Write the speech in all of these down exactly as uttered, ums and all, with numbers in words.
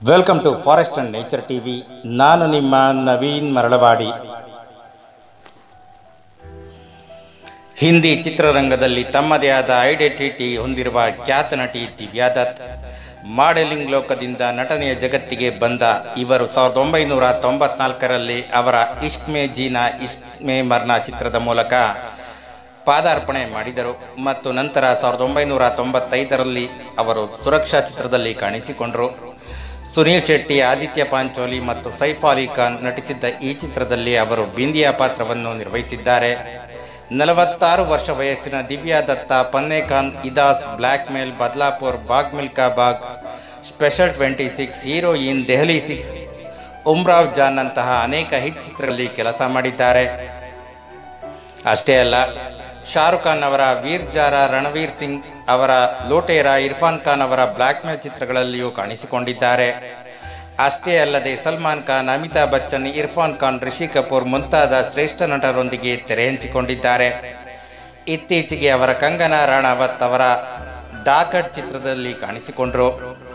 Welcome to forest and nature TV. ನಾನು ನಿಮ್ಮ ನವೀನ್ ಮರಳವಾಡಿ. ಹಿಂದಿ ಚಿತ್ರರಂಗದಲ್ಲಿ ತಮ್ಮದೇ ಆದ ಐಡೆಂಟಿಟಿ ಹೊಂದಿರುವ ಖ್ಯಾತ ನಟಿ ದಿವ್ಯಾ ದತ್. ಮಾಡೆಲಿಂಗ್ ಲೋಕದಿಂದ ನಟನೆಯ ಜಗತ್ತಿಗೆ ಬಂದ ಇವರು ಸಾವಿರದ ಒಂಬೈನೂರ ತೊಂಬತ್ನಾಲ್ಕರಲ್ಲಿ ಅವರ ಇಷ್ಕ್ ಮೇ ಜೀನಾ ಇಷ್ಕ್ ಮೇ ಮರ್ನಾ ಚಿತ್ರದ ಮೂಲಕ ಪಾದಾರ್ಪಣೆ ಮಾಡಿದರು ಮತ್ತು ನಂತರ ಸಾವಿರದ ಒಂಬೈನೂರ ತೊಂಬತ್ತೈದರಲ್ಲಿ ಅವರು ಸುರಕ್ಷಾ ಚಿತ್ರದಲ್ಲಿ ಕಾಣಿಸಿಕೊಂಡರು. ಸುನೀಲ್ ಶೆಟ್ಟಿ, ಆದಿತ್ಯ ಪಾಂಚೋಲಿ ಮತ್ತು ಸೈಫ್ ಅಲಿ ಖಾನ್ ನಟಿಸಿದ್ದ ಈ ಚಿತ್ರದಲ್ಲಿ ಅವರು ಬಿಂದಿಯಾ ಪಾತ್ರವನ್ನು ನಿರ್ವಹಿಸಿದ್ದಾರೆ. ನಲವತ್ತಾರು ವರ್ಷ ವಯಸ್ಸಿನ ದಿವ್ಯಾ ದತ್ತ ಪನ್ನೆ ಖಾನ್, ಇದಾಸ್, Blackmail, Badlapur, Bhaag Milkha Bhaag, Special Twenty Six, Heroine, Delhi six, Umrao Jaan ನಂತಹ ಅನೇಕ ಹಿಟ್ ಚಿತ್ರಗಳಲ್ಲಿ ಕೆಲಸ ಮಾಡಿದ್ದಾರೆ. ಅಷ್ಟೇ ಅಲ್ಲ, ಶಾರುಖ್ ಖಾನ್ ಅವರ ವೀರ್ ಜಾರಾ, ರಣವೀರ್ ಸಿಂಗ್ ಅವರ ಲೋಟೇರಾ, ಇರ್ಫಾನ್ ಖಾನ್ ಅವರ ಬ್ಲ್ಯಾಕ್ ಮೇಲ್ ಚಿತ್ರಗಳಲ್ಲಿಯೂ ಕಾಣಿಸಿಕೊಂಡಿದ್ದಾರೆ. ಅಷ್ಟೇ ಅಲ್ಲದೆ ಸಲ್ಮಾನ್ ಖಾನ್, ಅಮಿತಾಬ್ ಬಚ್ಚನ್, ಇರ್ಫಾನ್ ಖಾನ್, ರಿಷಿ ಕಪೂರ್ ಮುಂತಾದ ಶ್ರೇಷ್ಠ ನಟರೊಂದಿಗೆ ತೆರೆ ಹಂಚಿಕೊಂಡಿದ್ದಾರೆ. ಇತ್ತೀಚೆಗೆ ಅವರ ಕಂಗನಾ ರಾಣಾವತ್ ಅವರ ಡಾಕಟ್ ಚಿತ್ರದಲ್ಲಿ ಕಾಣಿಸಿಕೊಂಡರು.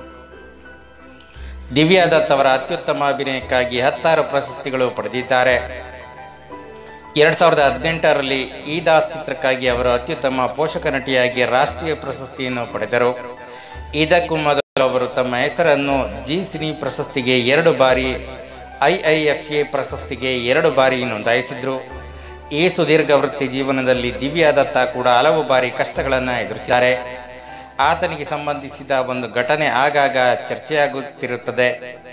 ದಿವ್ಯಾ ದತ್ ಅವರ ಅತ್ಯುತ್ತಮ ಅಭಿನಯಕ್ಕಾಗಿ ಹತ್ತಾರು ಪ್ರಶಸ್ತಿಗಳು ಪಡೆದಿದ್ದಾರೆ. ಎರಡ್ ಸಾವಿರದ ಹದಿನೆಂಟರಲ್ಲಿ ಈದಾಸ್ ಚಿತ್ರಕ್ಕಾಗಿ ಅವರು ಅತ್ಯುತ್ತಮ ಪೋಷಕ ನಟಿಯಾಗಿ ರಾಷ್ಟ್ರೀಯ ಪ್ರಶಸ್ತಿಯನ್ನು ಪಡೆದರು. ಇದಕ್ಕೂ ಮೊದಲು ಅವರು ತಮ್ಮ ಹೆಸರನ್ನು ಜಿ ಸಿನಿ ಪ್ರಶಸ್ತಿಗೆ ಎರಡು ಬಾರಿ, ಐಐಎಫ್ಎ ಪ್ರಶಸ್ತಿಗೆ ಎರಡು ಬಾರಿ ನೋಂದಾಯಿಸಿದ್ರು. ಈ ಸುದೀರ್ಘ ವೃತ್ತಿ ಜೀವನದಲ್ಲಿ ದಿವ್ಯಾ ದತ್ತ ಕೂಡ ಹಲವು ಬಾರಿ ಕಷ್ಟಗಳನ್ನು ಎದುರಿಸಿದ್ದಾರೆ. ಆತನಿಗೆ ಸಂಬಂಧಿಸಿದ ಒಂದು ಘಟನೆ ಆಗಾಗ ಚರ್ಚೆಯಾಗುತ್ತಿರುತ್ತದೆ.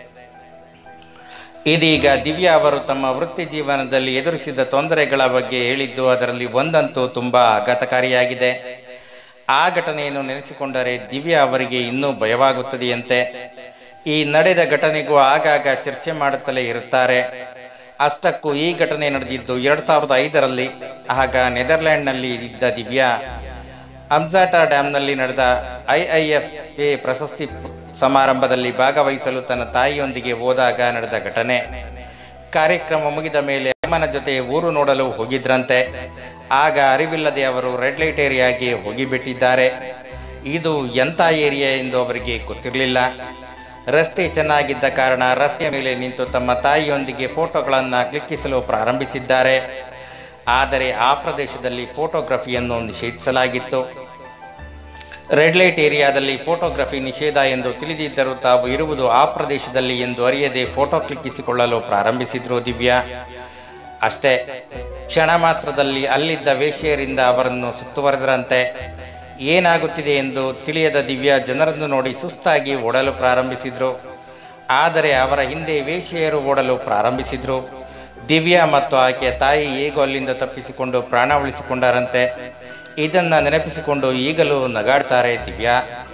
ಇದೀಗ ದಿವ್ಯಾ ಅವರು ತಮ್ಮ ವೃತ್ತಿ ಜೀವನದಲ್ಲಿ ಎದುರಿಸಿದ ತೊಂದರೆಗಳ ಬಗ್ಗೆ ಹೇಳಿದ್ದು, ಅದರಲ್ಲಿ ಒಂದಂತೂ ತುಂಬಾ ಆಘಾತಕಾರಿಯಾಗಿದೆ. ಆ ಘಟನೆಯನ್ನು ನೆನೆಸಿಕೊಂಡರೆ ದಿವ್ಯಾ ಅವರಿಗೆ ಇನ್ನೂ ಭಯವಾಗುತ್ತದೆಯಂತೆ. ಈ ನಡೆದ ಘಟನೆಗೂ ಆಗಾಗ ಚರ್ಚೆ ಮಾಡುತ್ತಲೇ ಇರುತ್ತಾರೆ. ಅಷ್ಟಕ್ಕೂ ಈ ಘಟನೆ ನಡೆದಿದ್ದು ಎರಡ್ ಸಾವಿರದ ಐದರಲ್ಲಿ. ಆಗ ನೆದರ್ಲ್ಯಾಂಡ್ನಲ್ಲಿ ಇದ್ದ ದಿವ್ಯಾ ಅಮ್ಜಾಟಾ ಡ್ಯಾಂನಲ್ಲಿ ನಡೆದ ಐಐಎಫ್ಎ ಪ್ರಶಸ್ತಿ ಸಮಾರಂಭದಲ್ಲಿ ಭಾಗವಹಿಸಲು ತನ್ನ ತಾಯಿಯೊಂದಿಗೆ ಹೋದಾಗ ನಡೆದ ಘಟನೆ. ಕಾರ್ಯಕ್ರಮ ಮುಗಿದ ಮೇಲೆ ಅಮ್ಮನ ಜೊತೆ ಊರು ನೋಡಲು ಹೋಗಿದ್ರಂತೆ. ಆಗ ಅರಿವಿಲ್ಲದೆ ಅವರು ರೆಡ್ ಲೈಟ್ ಏರಿಯಾಗೆ ಹೋಗಿಬಿಟ್ಟಿದ್ದಾರೆ. ಇದು ಎಂಥ ಏರಿಯಾ ಎಂದು ಅವರಿಗೆ ಗೊತ್ತಿರಲಿಲ್ಲ. ರಸ್ತೆ ಚೆನ್ನಾಗಿದ್ದ ಕಾರಣ ರಸ್ತೆಯ ಮೇಲೆ ನಿಂತು ತಮ್ಮ ತಾಯಿಯೊಂದಿಗೆ ಫೋಟೋಗಳನ್ನು ಕ್ಲಿಕ್ಕಿಸಲು ಪ್ರಾರಂಭಿಸಿದ್ದಾರೆ. ಆದರೆ ಆ ಪ್ರದೇಶದಲ್ಲಿ ಫೋಟೋಗ್ರಫಿಯನ್ನು ನಿಷೇಧಿಸಲಾಗಿತ್ತು. ರೆಡ್ ಲೈಟ್ ಏರಿಯಾದಲ್ಲಿ ಫೋಟೋಗ್ರಫಿ ನಿಷೇಧ ಎಂದು ತಿಳಿದಿದ್ದರೂ ತಾವು ಇರುವುದು ಆ ಪ್ರದೇಶದಲ್ಲಿ ಎಂದು ಅರಿಯದೆ ಫೋಟೋ ಕ್ಲಿಕ್ಕಿಸಿಕೊಳ್ಳಲು ಪ್ರಾರಂಭಿಸಿದ್ರು ದಿವ್ಯಾ. ಅಷ್ಟೇ, ಕ್ಷಣ ಮಾತ್ರದಲ್ಲಿ ಅಲ್ಲಿದ್ದ ವೇಶ್ಯೆಯರಿಂದ ಅವರನ್ನು ಸುತ್ತುವರೆದರಂತೆ. ಏನಾಗುತ್ತಿದೆ ಎಂದು ತಿಳಿಯದ ದಿವ್ಯಾ ಜನರನ್ನು ನೋಡಿ ಸುಸ್ತಾಗಿ ಓಡಲು ಪ್ರಾರಂಭಿಸಿದ್ರು. ಆದರೆ ಅವರ ಹಿಂದೆ ವೇಶ್ಯೆಯರು ಓಡಲು ಪ್ರಾರಂಭಿಸಿದ್ರು. ದಿವ್ಯಾ ಮತ್ತು ಆಕೆಯ ತಾಯಿ ಹೇಗೋ ಅಲ್ಲಿಂದ ತಪ್ಪಿಸಿಕೊಂಡು ಪ್ರಾಣ ಉಳಿಸಿಕೊಂಡರಂತೆ. ಇದನ್ನ ನೆನಪಿಸಿಕೊಂಡು ಈಗಲೂ ನಗಾಡ್ತಾರೆ ದಿವ್ಯಾ.